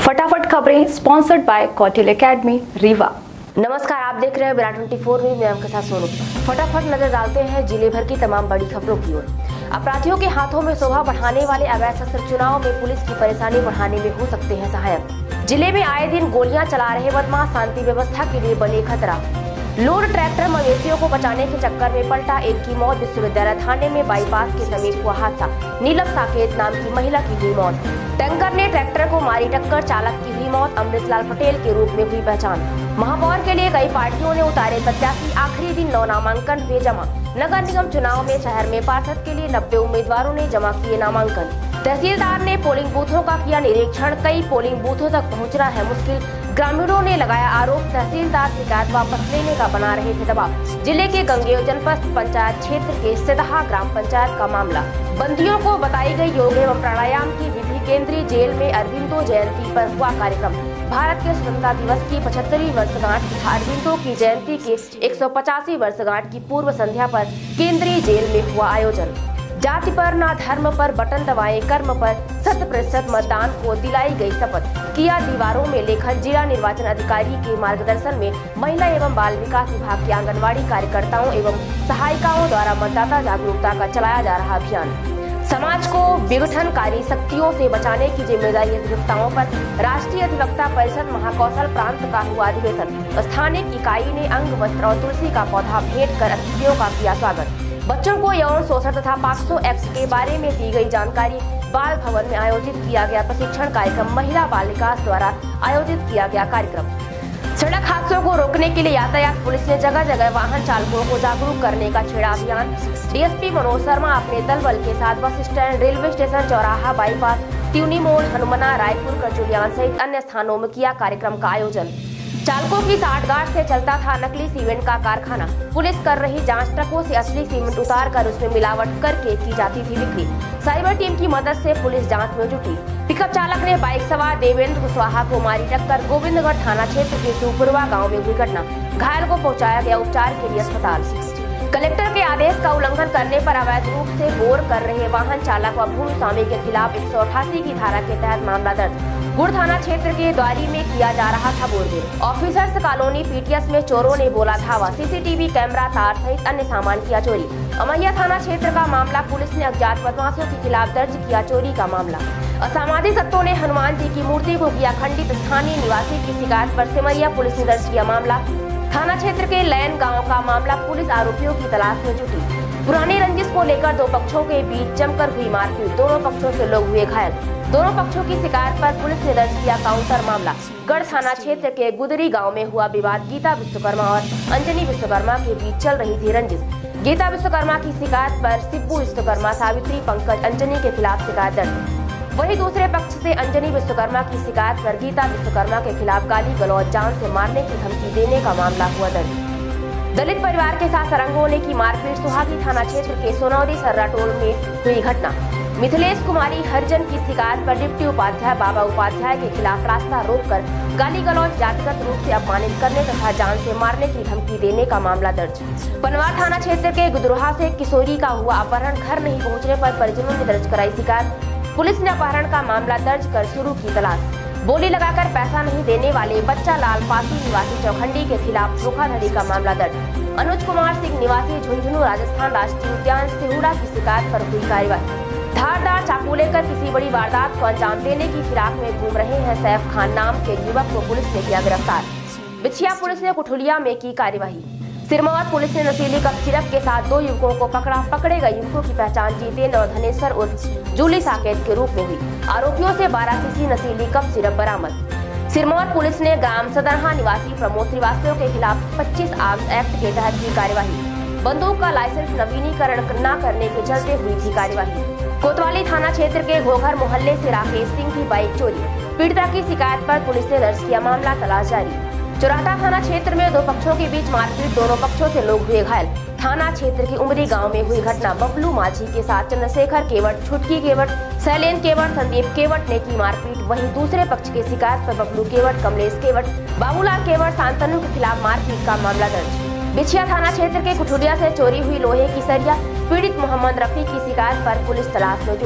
फटाफट खबरें sponsored by Kautilya academy Rewa. नमस्कार, आप देख रहे हैं विराट 24 न्यूज में आपके साथ सोनू। फटाफट नजर डालते हैं जिले भर की तमाम बड़ी खबरों की ओर। अपराधियों के हाथों में शोभा बढ़ाने वाले अवैध शस्त्र चुनाव में पुलिस की परेशानी बढ़ाने में हो सकते हैं सहायक। जिले में आए दिन गोलियां चला रहे बदमाश शांति व्यवस्था के लिए बने खतरा। लोड ट्रैक्टर मवेशियों को बचाने के चक्कर में पलटा, एक की मौत। विश्वविद्यालय थाने में बाईपास के समीप हुआ हादसा, नीलम साकेत नाम की महिला की हुई मौत। टैंकर ने ट्रैक्टर को मारी टक्कर, चालक की हुई मौत। अमृतलाल पटेल के रूप में हुई पहचान। महापौर के लिए कई पार्टियों ने उतारे प्रत्याशी, आखिरी दिन 9 नामांकन हुए जमा। नगर निगम चुनाव में शहर में पार्षद के लिए 90 उम्मीदवारों ने जमा किए नामांकन। तहसीलदार ने पोलिंग बूथों का किया निरीक्षण, कई पोलिंग बूथों तक पहुंचना है मुश्किल। ग्रामीणों ने लगाया आरोप, तहसीलदार शिकायत वापस लेने का बना रहे थे दबाव। जिले के गंगेव जनपद पंचायत क्षेत्र के सिदहा ग्राम पंचायत का मामला। बंदियों को बताई गई योग एवं प्राणायाम की विधि। केंद्रीय जेल में अरविंदो जयंती पर हुआ कार्यक्रम। भारत के स्वतंत्रता दिवस की 75वीं वर्षगांठ तथा अरविंदो की जयंती के 185वीं वर्षगांठ की पूर्व संध्या पर केंद्रीय जेल में हुआ आयोजन। जाति पर ना धर्म पर बटन दबाएं, कर्म पर 100% मतदान को दिलाई गई शपथ। किया दीवारों में लेखन। जिला निर्वाचन अधिकारी के मार्गदर्शन में महिला एवं बाल विकास विभाग के आंगनबाड़ी कार्यकर्ताओं एवं सहायिकाओं द्वारा मतदाता जागरूकता का चलाया जा रहा अभियान। समाज को विघटनकारी शक्तियों से बचाने की जिम्मेदारी अधिवक्ताओं पर। राष्ट्रीय अधिवक्ता परिषद महाकौशल प्रांत का हुआ अधिवेशन। स्थानीय इकाई ने अंग वस्त्र और तुलसी का पौधा भेंट कर अतिथियों का किया स्वागत। बच्चों को यौन शोषण तथा पॉक्सो एक्ट के बारे में दी गई जानकारी। बाल भवन में आयोजित किया गया प्रशिक्षण कार्यक्रम। महिला बाल विकास द्वारा आयोजित किया गया कार्यक्रम। सड़क हादसों को रोकने के लिए यातायात पुलिस ने जगह जगह वाहन चालकों को जागरूक करने का छेड़ा अभियान। डीएसपी मनोज शर्मा अपने दल बल के साथ बस स्टैंड, रेलवे स्टेशन, चौराहा, बाईपास, त्यूनी मोड़, हनुमना, रायपुर, करचुलियान सहित अन्य स्थानों में किया कार्यक्रम का आयोजन। चालकों की साठगांठ से चलता था नकली सीमेंट का कारखाना। पुलिस कर रही जांच, ट्रकों से असली सीमेंट उतार कर उसमें मिलावट करके की जाती थी बिक्री। साइबर टीम की मदद से पुलिस जांच में जुटी। पिकअप चालक ने बाइक सवार देवेंद्र कुशवाहा को मारी टक्कर। गोविंदगढ़ थाना क्षेत्र के सुपुरवा गांव में हुई घटना। घायल को पहुंचाया गया उपचार के लिए अस्पताल। कलेक्टर के आदेश का उल्लंघन करने पर अवैध रूप से बोर कर रहे वाहन चालक व भूमि स्वामी के खिलाफ 188 की धारा के तहत मामला दर्ज। गुड़ थाना क्षेत्र के द्वारी में किया जा रहा था बोरवेल। ऑफिसर्स कॉलोनी पीटीएस में चोरों ने बोला धावा। सीसीटीवी कैमरा, तार सहित अन्य सामान किया चोरी। अमैया थाना क्षेत्र का मामला। पुलिस ने अज्ञात बदमाशों के खिलाफ दर्ज किया चोरी का मामला। असामाजिक तत्वों ने हनुमान जी की मूर्ति को किया खंडित। स्थानीय निवासी की शिकायत पर सिमरिया पुलिस ने दर्ज किया मामला। थाना क्षेत्र के लैन गांव का मामला। पुलिस आरोपियों की तलाश में जुटी। पुरानी रंजिश को लेकर दो पक्षों के बीच जमकर हुई मारपीट। दोनों पक्षों से लोग हुए घायल। दोनों पक्षों की शिकायत पर पुलिस ने दर्ज किया काउंटर मामला। गढ़ थाना क्षेत्र के गुदरी गांव में हुआ विवाद। गीता विश्वकर्मा और अंजनी विश्वकर्मा के बीच चल रही थी रंजिश। गीता विश्वकर्मा की शिकायत पर सिब्बू विश्वकर्मा, सावित्री, पंकज, अंजनी के खिलाफ शिकायत दर्ज। वहीं दूसरे पक्ष से अंजनी विश्वकर्मा की शिकायत पर गीता विश्वकर्मा के खिलाफ गाली गलौज, जान से मारने की धमकी देने का मामला हुआ दर्ज। दलित परिवार के साथ सरंगों ने की मारपीट। सुहागी थाना क्षेत्र के सोनौरी सर्रा टोल में हुई घटना। मिथिलेश कुमारी हरिजन की शिकायत पर डिप्टी उपाध्याय बाबा उपाध्याय के खिलाफ रास्ता रोककर गाली गलौज, जातिगत रूप से अपमानित करने तथा जान से मारने की धमकी देने का मामला दर्ज। पनवार थाना क्षेत्र के गुदरोहा से किशोरी का हुआ अपहरण। घर नहीं पहुंचने पर परिजनों ने दर्ज कराई शिकायत। पुलिस ने अपहरण का मामला दर्ज कर शुरू की तलाश। बोली लगाकर पैसा नहीं देने वाले बच्चा लाल पासी निवासी चौखंडी के खिलाफ धोखाधड़ी का मामला दर्ज। अनुज कुमार सिंह निवासी झुंझुनू राजस्थान राष्ट्रीय उद्यान सिहुड़ा की शिकायत पर हुई कार्रवाई। धारदार चाकू लेकर किसी बड़ी वारदात को अंजाम देने की फिराक में घूम रहे हैं सैफ खान नाम के युवक को पुलिस ने किया गिरफ्तार। बिछिया पुलिस ने कुठुलिया में की कार्यवाही। सिरमौर पुलिस ने नशीली कप सिरप के साथ 2 युवकों को पकड़ा। पकड़े गए युवकों की पहचान जितेंद्र और धनेश्वर उर्फ जूली साकेत के रूप में हुई। आरोपियों से 12 सीसी नशीली कप सिरप बरामद। सिरमौर पुलिस ने ग्राम सदरहा निवासी प्रमोद श्रीवास्तव के खिलाफ 25 आर्म्स एक्ट के तहत की कार्यवाही। बंदूक का लाइसेंस नवीनीकरण न करने के चलते हुई थी कार्यवाही। कोतवाली थाना क्षेत्र के घोघर मोहल्ले से राकेश सिंह की बाइक चोरी। पीड़िता की शिकायत पर पुलिस ने दर्ज किया मामला, तलाश जारी। चौराटा थाना क्षेत्र में 2 पक्षों के बीच मारपीट। दोनों पक्षों से लोग हुए घायल। थाना क्षेत्र के उमरी गांव में हुई घटना। बबलू माझी के साथ चंद्रशेखर केवट, छुटकी केवट, शैलेंद्र केवट, संदीप केवट ने की मारपीट। वहीं दूसरे पक्ष की शिकायत पर बबलू केवट, कमलेश केवट, बाबूलाल केवट, शांतनु के खिलाफ मारपीट का मामला दर्ज। बिछिया थाना क्षेत्र के कुठुरिया से चोरी हुई लोहे की सरिया। पीड़ित मोहम्मद रफी की शिकायत पर पुलिस तलाश में जुटी।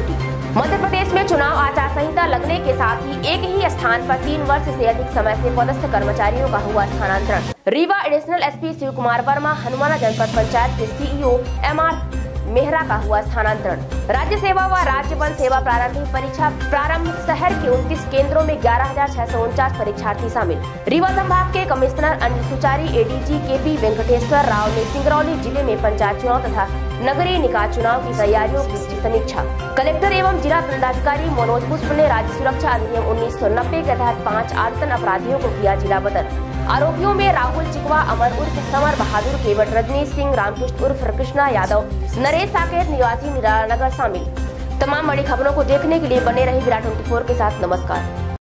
मध्य प्रदेश में चुनाव आचार संहिता लगने के साथ ही एक ही स्थान पर 3 वर्ष से अधिक समय से पदस्थ कर्मचारियों का हुआ स्थानांतरण। रीवा एडिशनल एसपी शिव कुमार वर्मा, हनुमाना जनपद पंचायत के सीईओ MR मेहरा का हुआ स्थानांतरण। राज्य सेवा व राज्य वन सेवा प्रारंभिक परीक्षा प्रारंभ शहर के 29 केंद्रों में 11,649 परीक्षार्थी शामिल। रीवा संभाग के commissioner Anil Suchari, ADG KP Venkateshwar Rao ने सिंगरौली जिले में पंचायत चुनाव तथा नगरीय निकाय चुनाव की तैयारियों की समीक्षा। कलेक्टर एवं जिला दंडाधिकारी मनोज पुष्प ने राज्य सुरक्षा अधिनियम 1990 के तहत 5 आदतन अपराधियों को किया जिला बदल। आरोपियों में राहुल चिकवा, अमर उर्फ समर बहादुर, केवट रजनीश सिंह, रामकृष्ण उर्फ कृष्णा यादव, नरेश साकेत निवासी निराला नगर शामिल। तमाम बड़ी खबरों को देखने के लिए बने रही विराट 24 के साथ। नमस्कार।